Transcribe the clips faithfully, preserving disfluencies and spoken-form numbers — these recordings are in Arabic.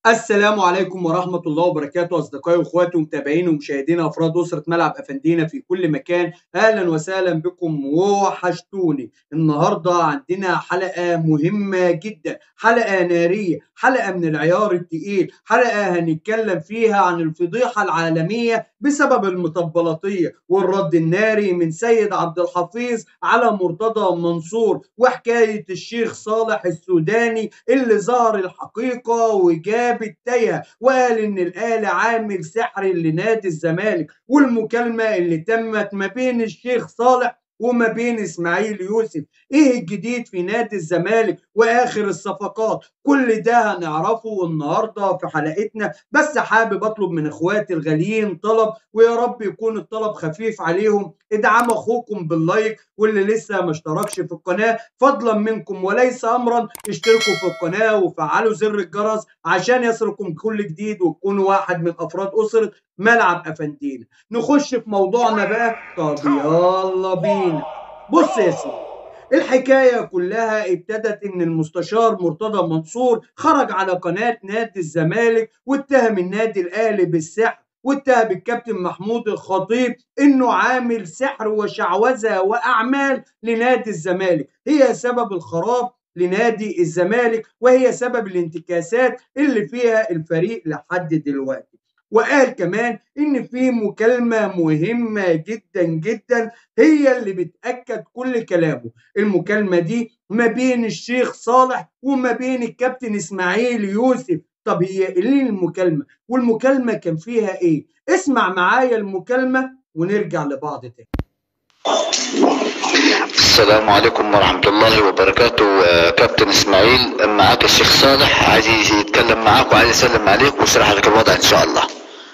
السلام عليكم ورحمة الله وبركاته أصدقائي وأخواتي ومتابعين ومشاهدين أفراد أسرة ملعب أفندينا في كل مكان. أهلا وسهلا بكم ووحشتوني. النهاردة عندنا حلقة مهمة جدا، حلقة نارية، حلقة من العيار التقيل، حلقة هنتكلم فيها عن الفضيحة العالمية بسبب المطبلاتية والرد الناري من سيد عبد الحفيظ على مرتضى منصور، وحكاية الشيخ صالح السوداني اللي ظهر الحقيقة وجاب التايهة وقال إن الأهلي عامل سحري لنادي الزمالك، والمكالمة اللي تمت ما بين الشيخ صالح وما بين اسماعيل يوسف. ايه الجديد في نادي الزمالك واخر الصفقات؟ كل ده هنعرفه النهارده في حلقتنا، بس حابب اطلب من اخواتي الغاليين طلب، ويا رب يكون الطلب خفيف عليهم. ادعم اخوكم باللايك، واللي لسه ما اشتركش في القناه فضلا منكم وليس امرا اشتركوا في القناه وفعلوا زر الجرس عشان يصلكم كل جديد وتكونوا واحد من افراد اسره ملعب افندينا. نخش في موضوعنا بقى. طب يلا بينا. بص يا سيدي، الحكاية كلها ابتدت إن المستشار مرتضى منصور خرج على قناة نادي الزمالك واتهم النادي الأهلي بالسحر، واتهم الكابتن محمود الخطيب إنه عامل سحر وشعوذة وأعمال لنادي الزمالك، هي سبب الخراب لنادي الزمالك وهي سبب الانتكاسات اللي فيها الفريق لحد دلوقتي. وقال كمان إن في مكالمة مهمة جدا جدا هي اللي بتأكد كل كلامه. المكالمة دي ما بين الشيخ صالح وما بين الكابتن إسماعيل يوسف. طب هي ليه المكالمة؟ والمكالمة كان فيها إيه؟ اسمع معايا المكالمة ونرجع لبعض تاني. السلام عليكم ورحمة الله وبركاته. آه، كابتن اسماعيل معاك الشيخ صالح عايز يتكلم معاك وعايز يسلم عليك ويشرح لك الوضع ان شاء الله.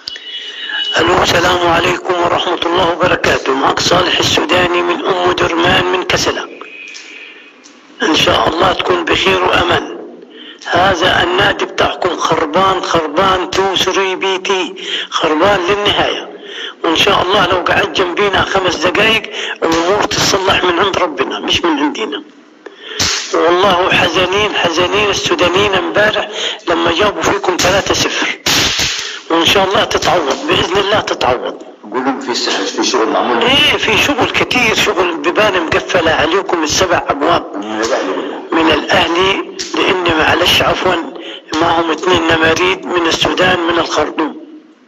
الو، السلام عليكم ورحمة الله وبركاته. معك صالح السوداني من ام درمان من كسلة. ان شاء الله تكون بخير وامان. هذا النادي بتاعكم خربان خربان تو ثري بيتي، خربان للنهاية، وان شاء الله لو قعدت جنبينا خمس دقايق الامور تتصلح من عند ربنا مش من عندنا. والله حزنين حزنين السودانيين امبارح لما جابوا فيكم ثلاثة صفر، وان شاء الله تتعوض باذن الله تتعوض. قولوا في سحر، في شغل معمول؟ ايه في شغل كتير، شغل بيبان مقفلة عليكم السبع ابواب من الاهلي، لان معلش عفوا معهم اثنين نماريد من السودان من الخرطوم،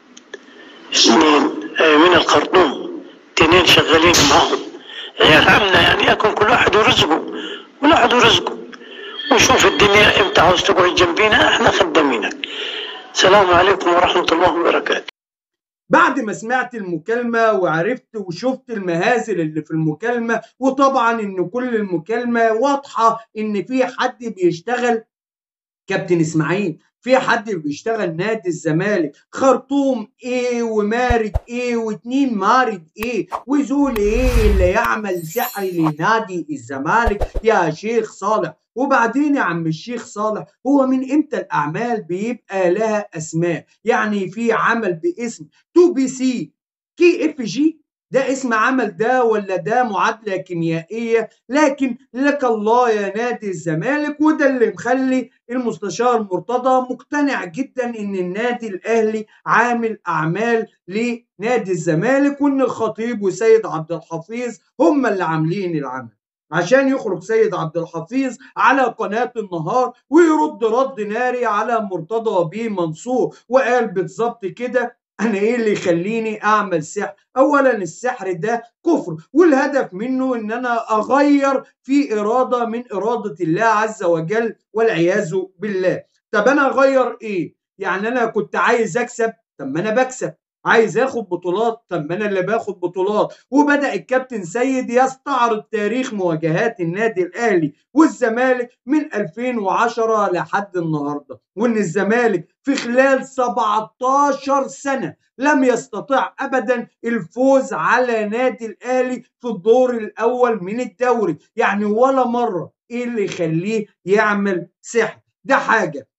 اثنين من الخرطوم، اثنين شغالين معهم عيال عمنا، يعني يكون كل واحد ورزقه، كل واحد ورزقه، وشوف الدنيا امتى عاوز تقعد جنبينا احنا خدامينك. السلام عليكم ورحمة الله وبركاته. بعد ما سمعت المكالمة وعرفت وشفت المهازل اللي في المكالمة، وطبعا ان كل المكالمة واضحة ان في حد بيشتغل كابتن اسماعيل، في حد بيشتغل نادي الزمالك، خرطوم ايه ومارد ايه واتنين مارد ايه وزول ايه اللي يعمل سحر لنادي الزمالك يا شيخ صالح. وبعدين يا عم الشيخ صالح، هو من امتى الاعمال بيبقى لها اسماء؟ يعني في عمل باسم تو بي سي كي اف جي، ده اسم عمل ده ولا ده معادلة كيميائية؟ لكن لك الله يا نادي الزمالك، وده اللي مخلي المستشار مرتضى مقتنع جدا ان النادي الاهلي عامل اعمال لنادي الزمالك، وان الخطيب وسيد عبد الحفيظ هم اللي عاملين العمل، عشان يخرج سيد عبد الحفيظ على قناة النهار ويرد رد ناري على مرتضى بيه منصور، وقال بالظبط كده: انا ايه اللي يخليني اعمل سحر؟ اولا السحر ده كفر، والهدف منه ان انا اغير في اراده من اراده الله عز وجل والعياذ بالله. طب انا اغير ايه؟ يعني انا كنت عايز اكسب، طب ما انا بكسب. عايز اخد بطولات، طب ما انا اللي باخد بطولات. وبدأ الكابتن سيد يستعرض تاريخ مواجهات النادي الاهلي والزمالك من ألفين وعشرة لحد النهارده، وان الزمالك في خلال سبعتاشر سنة لم يستطع ابدا الفوز على نادي الاهلي في الدور الاول من الدوري، يعني ولا مرة. ايه اللي يخليه يعمل سحر؟ ده حاجة.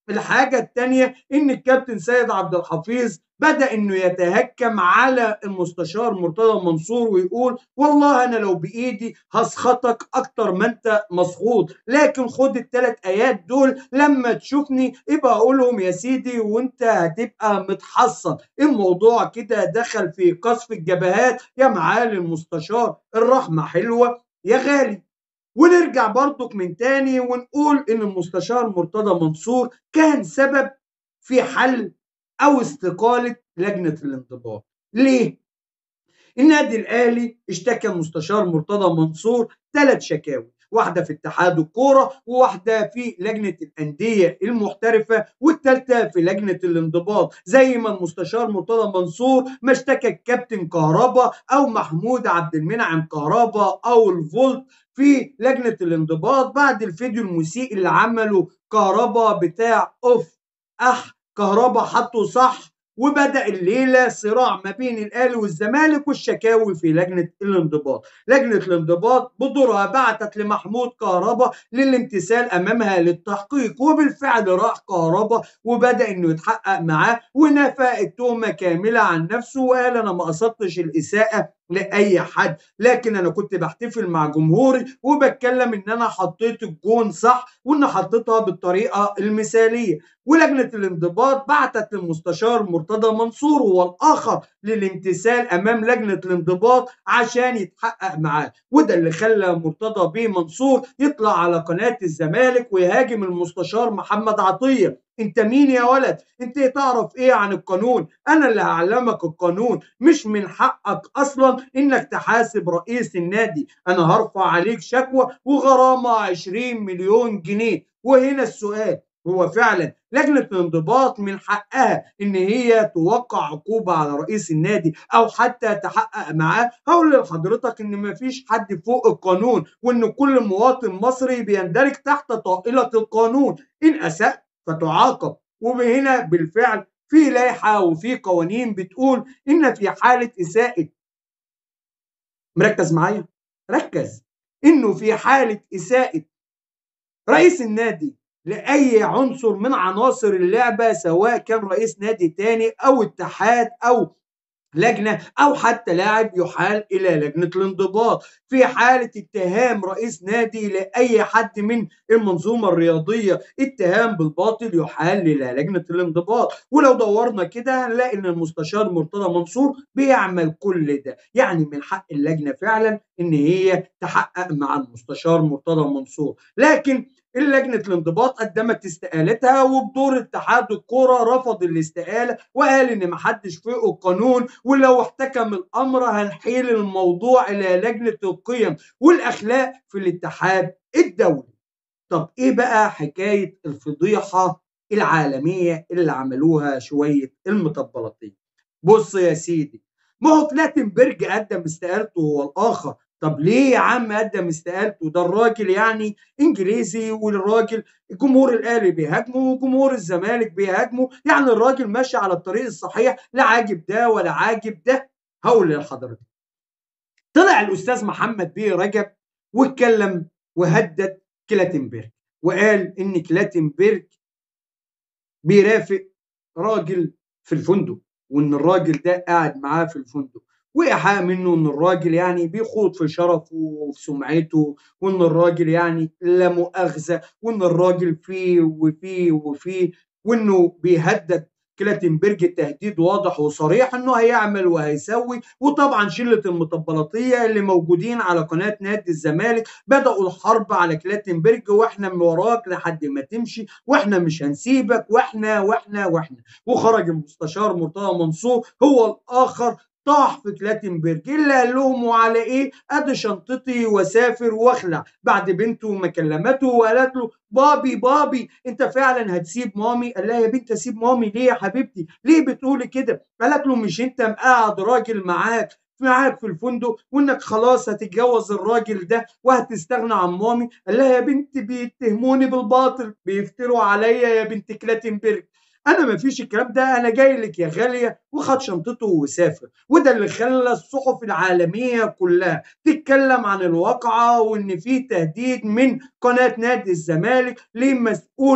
الحاجة التانية إن الكابتن سيد عبد الحفيظ بدأ إنه يتهكم على المستشار مرتضى منصور ويقول والله أنا لو بإيدي هسخطك أكتر ما أنت مسخوط، لكن خد الثلاث آيات دول لما تشوفني ابقى أقولهم يا سيدي وأنت هتبقى متحصن. الموضوع كده دخل في قصف الجبهات يا معالي المستشار، الرحمة حلوة يا غالي. ونرجع برضك من تاني ونقول ان المستشار مرتضى منصور كان سبب في حل او استقالة لجنة الانضباط. ليه؟ النادي الاهلي اشتكى المستشار مرتضى منصور ثلاث شكاوي، واحده في اتحاد الكوره وواحده في لجنه الانديه المحترفه والثالثه في لجنه الانضباط، زي ما المستشار مرتضى منصور ما اشتكى الكابتن كهربا او محمود عبد المنعم كهربا او الفولت في لجنه الانضباط بعد الفيديو المسيء اللي عمله كهربا بتاع اوف اح كهربا حطه صح. وبدأ الليلة صراع ما بين الأهلي والزمالك والشكاوي في لجنة الانضباط. لجنة الانضباط بدورها بعتت لمحمود كهربا للامتثال أمامها للتحقيق، وبالفعل راح كهربا وبدأ إنه يتحقق معاه ونفى التهمة كاملة عن نفسه وقال أنا ما قصدتش الإساءة لأي حد، لكن أنا كنت بحتفل مع جمهوري وبتكلم إن أنا حطيت الجون صح وإن حطيتها بالطريقة المثالية. ولجنة الانضباط بعتت للمستشار مرتضى منصور هو الآخر للامتثال أمام لجنة الانضباط عشان يتحقق معاه، وده اللي خلى مرتضى بيه منصور يطلع على قناة الزمالك ويهاجم المستشار محمد عطية. انت مين يا ولد؟ انت تعرف ايه عن القانون؟ انا اللي هعلمك القانون، مش من حقك اصلا انك تحاسب رئيس النادي، انا هرفع عليك شكوى وغرامة عشرين مليون جنيه. وهنا السؤال، هو فعلا لجنة الانضباط من حقها ان هي توقع عقوبة على رئيس النادي او حتى تحقق معاه؟ هقول لحضرتك ان مفيش حد فوق القانون وان كل مواطن مصري بيندرج تحت طائلة القانون، ان اسأت فتعاقب. وهنا بالفعل في لائحة وفي قوانين بتقول ان في حالة اساءة، مركز معايا؟ ركز، انه في حالة اساءة رئيس النادي لأي عنصر من عناصر اللعبة سواء كان رئيس نادي تاني أو اتحاد أو لجنة أو حتى لاعب يحال إلى لجنة الانضباط. في حالة اتهام رئيس نادي لأي حد من المنظومة الرياضية اتهام بالباطل يحال إلى لجنة الانضباط. ولو دورنا كده هنلاقي إن المستشار مرتضى منصور بيعمل كل ده، يعني من حق اللجنة فعلا إن هي تحقق مع المستشار مرتضى منصور. لكن لجنة الانضباط قدمت استقالتها وبدور اتحاد الكرة رفض الاستقالة وقال ان محدش فوق القانون، ولو احتكم الامر هنحيل الموضوع الى لجنة القيم والاخلاق في الاتحاد الدولي. طب ايه بقى حكاية الفضيحة العالمية اللي عملوها شوية المطبلطين؟ بص يا سيدي، ما هو كلاتنبرج قدم استقالته هو الاخر. طب ليه يا عم قدم استقالته؟ ده الراجل يعني انجليزي، والراجل جمهور الاهلي بيهاجمه وجمهور الزمالك بيهاجمه، يعني الراجل ماشي على الطريق الصحيح، لا عاجب ده ولا عاجب ده. هقول لحضرتك، طلع الاستاذ محمد بيه رجب واتكلم وهدد كلاتنبرج وقال ان كلاتنبرج بيرافق راجل في الفندق، وان الراجل ده قاعد معاه في الفندق، وايحاء منه ان الراجل يعني بيخوض في شرفه وفي سمعته، وان الراجل يعني لا مؤاخذه، وان الراجل فيه وفيه وفيه، وانه بيهدد كلاتنبرج تهديد واضح وصريح انه هيعمل وهيسوي. وطبعا شله المطبلطيه اللي موجودين على قناه نادي الزمالك بداوا الحرب على كلاتنبرج، واحنا من وراك لحد ما تمشي، واحنا مش هنسيبك، واحنا واحنا واحنا. وخرج المستشار مرتضى منصور هو الاخر طاح في كلاتنبرج اللي قال لهم وعلى ايه؟ ادي شنطتي وسافر واخلع، بعد بنته ما كلمته وقالت له بابي بابي انت فعلا هتسيب مامي؟ قال لها يا بنت اسيب مامي ليه يا حبيبتي؟ ليه بتقولي كده؟ قالت له مش انت مقعد راجل معاك معاك في الفندق وانك خلاص هتتجوز الراجل ده وهتستغنى عن مامي؟ قال لها يا بنت بيتهموني بالباطل، بيفتروا عليا يا بنت كلاتنبرج، انا ما فيش الكلام ده، انا جاي لك يا غاليه. وخد شنطته وسافر. وده اللي خلى الصحف العالميه كلها تتكلم عن الواقعه، وان في تهديد من قناه نادي الزمالك لمسؤول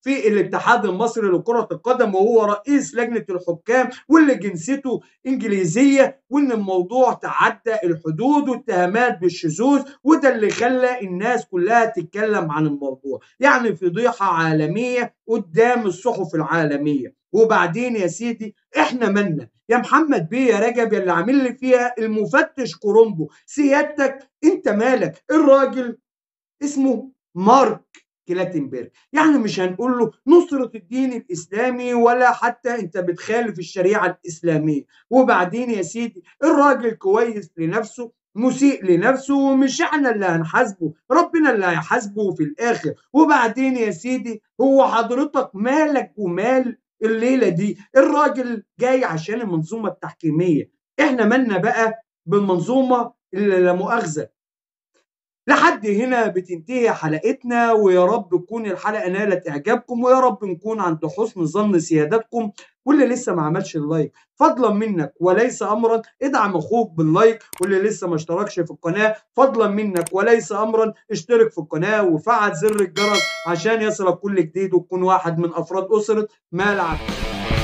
في الاتحاد المصري لكرة القدم، وهو رئيس لجنة الحكام واللي جنسيته إنجليزية، وإن الموضوع تعدى الحدود واتهامات بالشذوذ، وده اللي خلى الناس كلها تتكلم عن الموضوع، يعني فضيحة عالمية قدام الصحف العالمية. وبعدين يا سيدي احنا مالنا يا محمد بيه يا رجب يا اللي عامل لي فيها المفتش كرومبو، سيادتك انت مالك؟ الراجل اسمه مارك كلاتنبرج، يعني مش هنقول له نصرة الدين الإسلامي ولا حتى أنت بتخالف الشريعة الإسلامية. وبعدين يا سيدي الراجل كويس لنفسه، مسيء لنفسه، ومش احنا اللي هنحاسبه، ربنا اللي هيحاسبه في الآخر. وبعدين يا سيدي هو حضرتك مالك ومال الليلة دي؟ الراجل جاي عشان المنظومة التحكيمية، احنا مالنا بقى بالمنظومة اللي لا مؤاخذة. لحد هنا بتنتهي حلقتنا، ويا رب تكون الحلقة نالت إعجابكم، ويا رب نكون عند حسن ظن سيادتكم. واللي لسه ما عملش اللايك فضلا منك وليس أمرا ادعم أخوك باللايك، واللي لسه ما اشتركش في القناة فضلا منك وليس أمرا اشترك في القناة وفعل زر الجرس عشان يصلك كل جديد، وتكون واحد من أفراد أسرة ملعب.